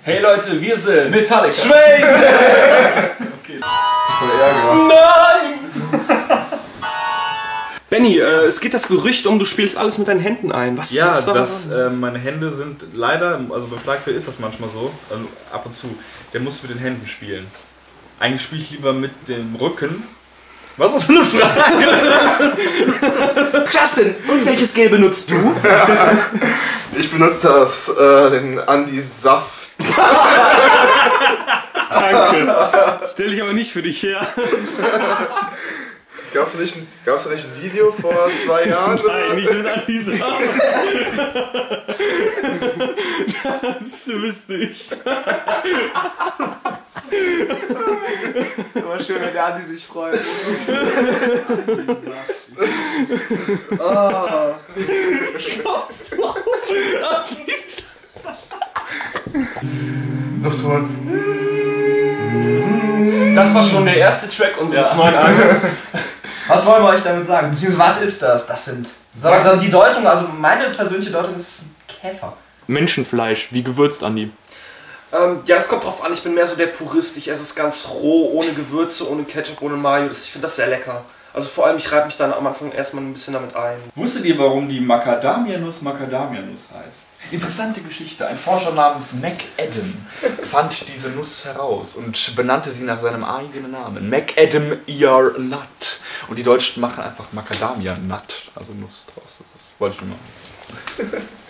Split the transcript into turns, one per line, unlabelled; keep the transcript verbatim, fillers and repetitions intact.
Hey Leute, wir sind
Metallica.
Schweizer!
Okay. Das ist voll Ärger.
Nein! Benni, äh, es geht das Gerücht um, du spielst alles mit deinen Händen ein. Was
Ja,
ist da
das, äh, meine Hände sind leider, also beim Schlagzeug ist das manchmal so, also ab und zu, der muss mit den Händen spielen. Eigentlich spiele ich lieber mit dem Rücken. Was ist das für eine Frage?
Justin, und welches Gel benutzt du?
Ich benutze das, äh, den Andi Saft.
Danke. Stell ich aber nicht für dich her.
Gab's da nicht, ein- gab's da nicht ein Video vor zwei Jahren?
Nein, nicht mit Anisa. Das wüsste ich.
Immer schön, wenn der Andi sich freut.
Ah. Noch Ton.
Das war schon der erste Track unseres
Ja.
neuen Albums.
Was wollen wir euch damit sagen? Beziehungsweise was ist das? Das sind. Sondern die Deutung, also meine persönliche Deutung ist, es ist ein Käfer.
Menschenfleisch, wie gewürzt, Andi.
Ähm, ja, das kommt drauf an. Ich bin mehr so der Purist. Ich esse es ganz roh, ohne Gewürze, ohne Ketchup, ohne Mayo. Das, ich finde das sehr lecker. Also vor allem, ich reibe mich dann am Anfang erstmal ein bisschen damit ein.
Wusstet ihr, warum die Macadamia-Nuss Macadamia-Nuss heißt? Interessante Geschichte. Ein Forscher namens McAdam fand diese Nuss heraus und benannte sie nach seinem eigenen Namen. McAdam Ear Nut. Und die Deutschen machen einfach Macadamia Nut, also Nuss draus. Das wollte ich nur mal sagen.